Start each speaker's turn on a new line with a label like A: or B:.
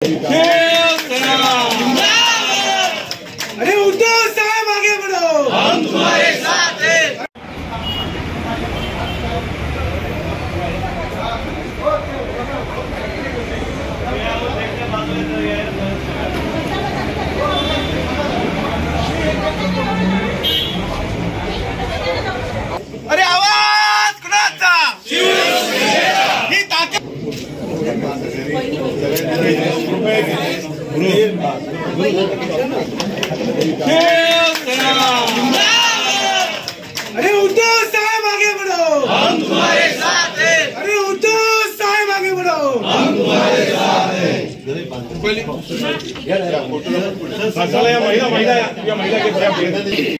A: अरे उद्धव साहब आगे बढ़ो, हम तुम्हारे साथ हैं। अरे आवाज कुणाचा? ही ताकद अरे उद्धव साहब आगे बढ़ो, हम तुम्हारे साथ हैं। अरे उद्धव साहब आगे बढ़ो, हम तुम्हारे साथ हैं। महिला